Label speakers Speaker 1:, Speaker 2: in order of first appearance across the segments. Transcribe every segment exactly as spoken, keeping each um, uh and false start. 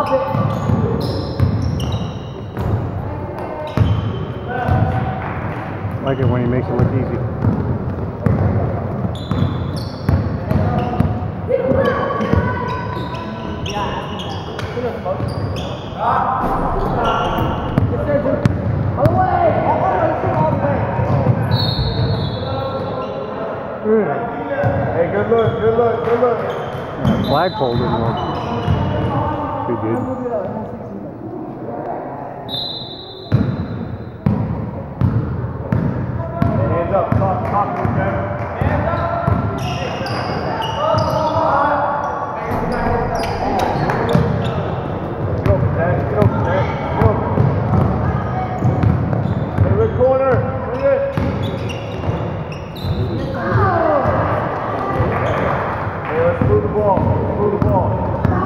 Speaker 1: I like it when he makes it look easy.
Speaker 2: Hey, good look, good look, good look.
Speaker 1: Yeah, flagpole didn't work too good.
Speaker 2: Hands up, talk, talk to him, man. Hands up! Get open, Dad. Get open, Dad. Get open. Hey, red corner. Bring it. Hey, let's move the ball. Let's move the ball.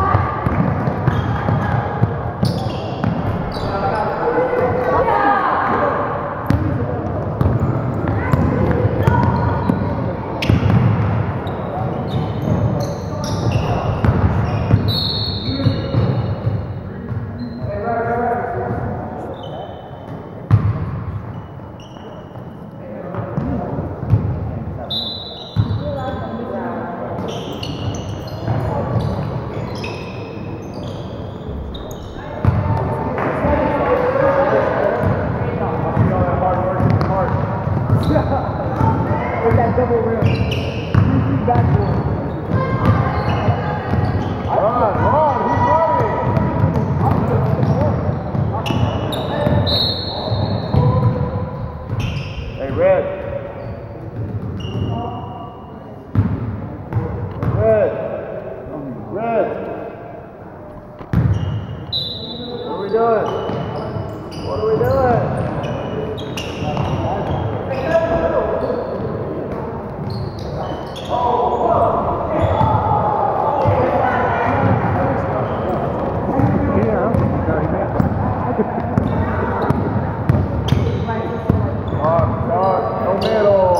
Speaker 3: With that double rim. Three feet backboard.
Speaker 2: Run, run, who's running? Hey, Red. Red. Red. What are we doing? What are we doing? Talk, talk, no middle.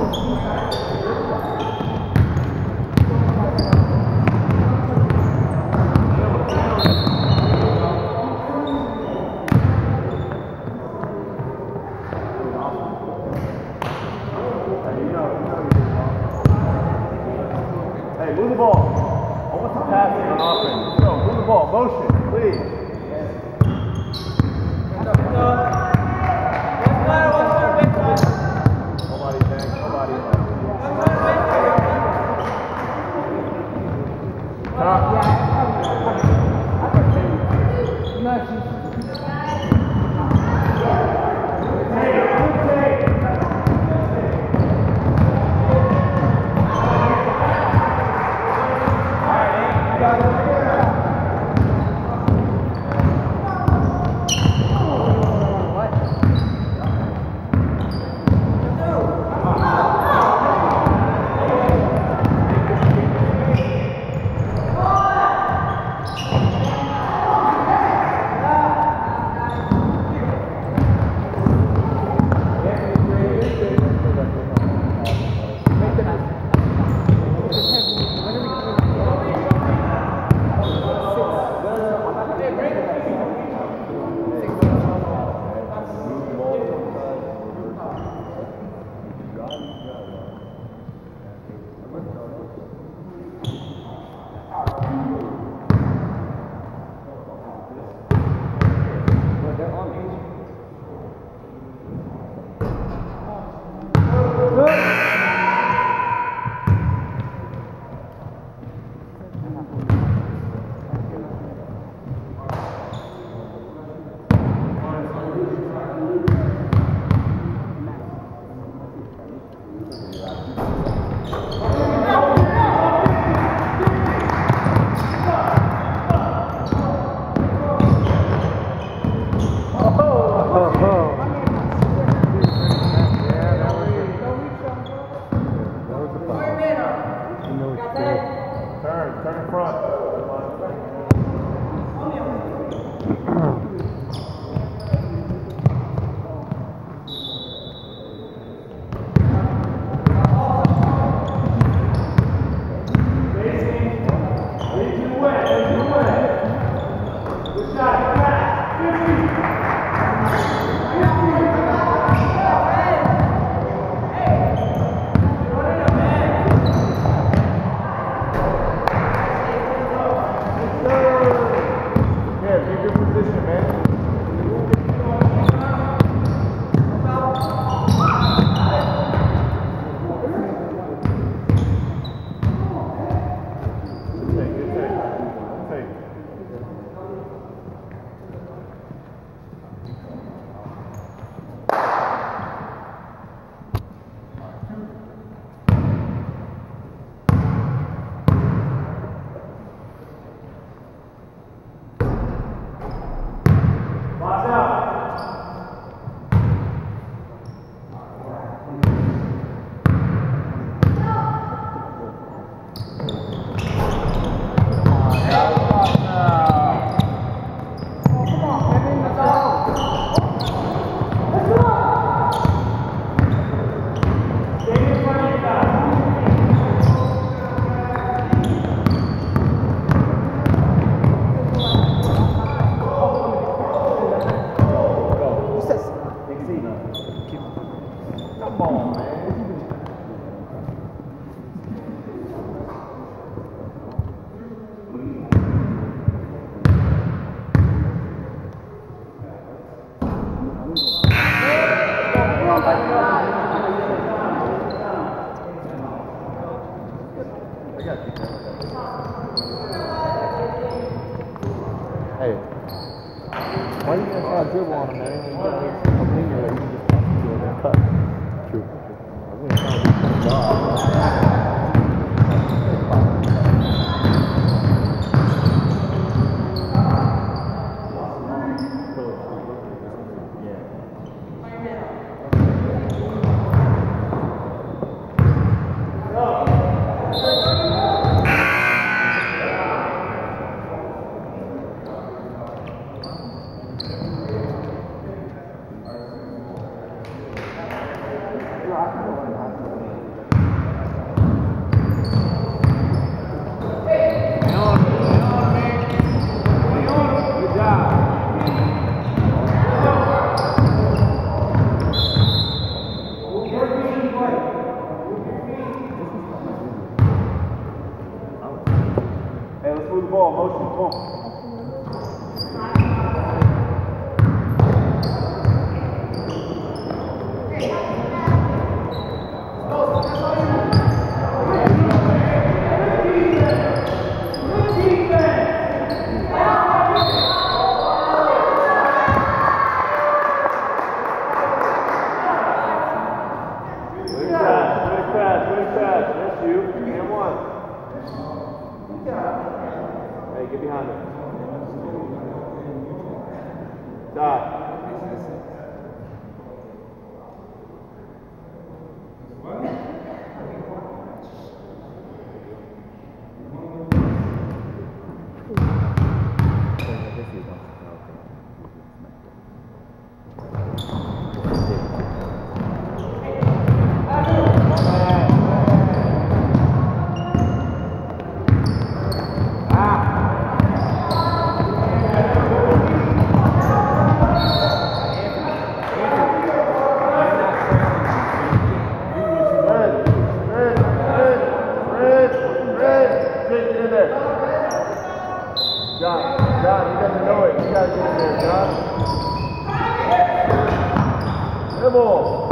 Speaker 2: Hey, move the ball. I want some passing on offense. Go, move the ball. Motion, please. Nobody, thanks. Nobody. Turn, turn in front. Facing, way too wet, way too wet.
Speaker 1: Why are you gonna try to dribble on him, man? When you got a finger that you can just pass it to him and cut. True. I'm gonna try to do some job.
Speaker 2: Hey, let's move the ball. Motion. Come on. Hey, get behind him. Stop. John, John, he doesn't know it. You gotta get in there, John. Dribble.